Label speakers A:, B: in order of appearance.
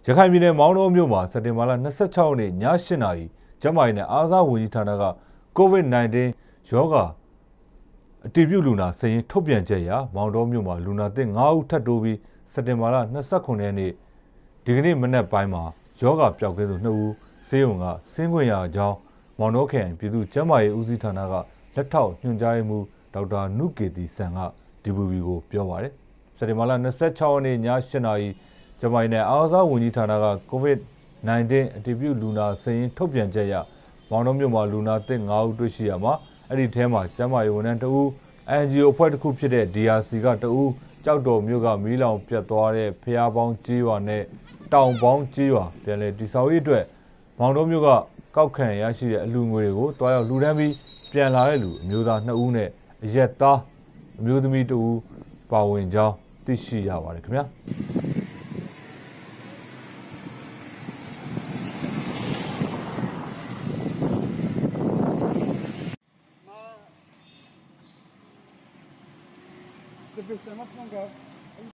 A: ရခိုင်ပြည်နယ်မောင်းတော်မြို့မှာစက်တင်ဘာလ26ရက်နေ့ည8နာရီကျန်းမာရေးနဲ့အားကစားဝန်ကြီးဌာနက COVID-19 ရောဂါအတည်ပြုလူနာစာရင်းထုတ်ပြန်ချက်အရမောင်းတော်မြို့မှာလူနာသစ်9ဦးထပ်တိုးပြီးစက်တင်ဘာလ29ရက်နေ့ဒီကနေ့မနက်ပိုင်းမှာရောဂါပျောက်ကင်းသူ2ဦးဆေးရုံကဆင်းခွင့်ရကြောင်းမောင်းတော်ခရိုင်ပြည်သူ့ကျန်းမာရေးဦးစီးဌာနကလက်ထောက်ညွှန်ကြားရေးမှူးဒေါက်တာနုကေတီဆန်က DVB ကိုပြောပါတယ်စက်တင်ဘာလ26ရက်နေ့ည8နာရီကျန်းမာရေးနဲ့အားကစားဝန်ကြီးဌာနက COVID-19 အတည်ပြုလူနာစာရင်းထုတ်ပြန်ချက်အရမောင်းတော်မြို့မှာလူနာသစ်9ဦးတွေ့ရှိရမှာအဲ့ဒီထဲမှာကျန်းမာရေးဝန်ထမ်း2ဦး NGO အဖွဲ့တစ်ခုဖြစ်တဲ့ DRC က2ဦးကြောက်တော်မြို့ကမီးလောင်ပြတ်သွားတဲ့ဖျားပေါင်းကြေးရွာနဲ့တောင်ပေါင်းကြေးရွာပြန်လည်တည်ဆောက်ရေးအတွက်မောင်းတော်မြို့ကကောက်ခံရရှိတဲ့အလူငွေတွေကိုတွားရောက်လှူဒန်းပြီးပြန်လာတဲ့လူအမျိုးသား2ဦးနဲ့အရက်သားအမျိုးသမီး2ဦးပါဝင်ကြောင်းသိရှိရပါတယ်ခင်ဗျာ
B: Você pensa na